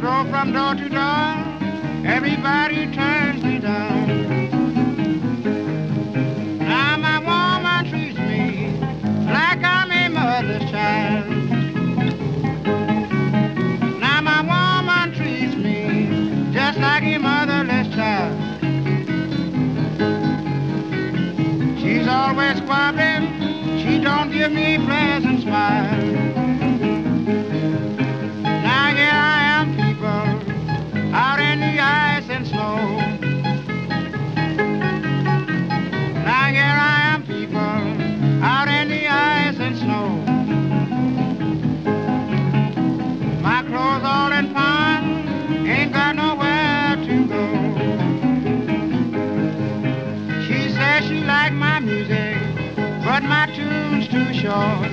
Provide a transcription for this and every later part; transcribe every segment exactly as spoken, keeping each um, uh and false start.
stroll from door to door, everybody turns me down. Now my woman treats me like I'm a mother's child. Now my woman treats me just like a motherless child. She's always squabbling, she don't give me a pleasant smile. Now here I am, people, out in the ice and snow. Now here I am, people, out in the ice and snow. My clothes all in pawn, ain't got nowhere to go. She says she like my music, but my tune's too short.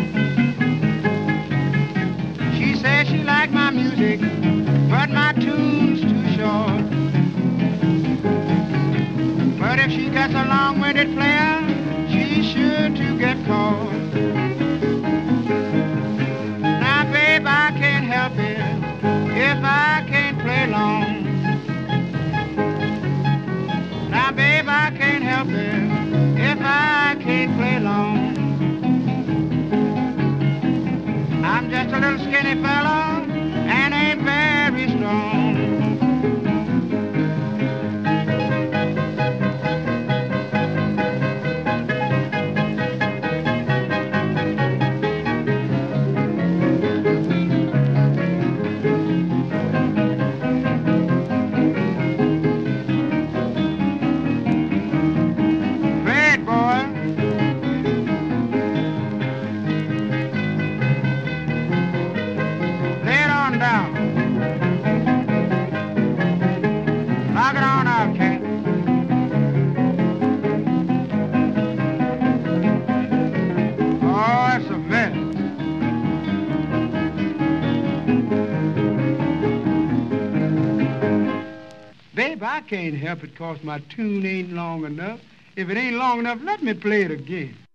She says she like my music, but my tune's too short. But if she gets a long-winded player, she's sure to get caught. Now, babe, I can't help it if I can't play long. Now, babe, I can't help it if I can't play long. I'm just a little skinny fella and ain't very strong. Fred, boy, lay it on down. Knock it on out, Kate. Oh, it's a mess. Babe, I can't help it 'cause my tune ain't long enough. If it ain't long enough, let me play it again.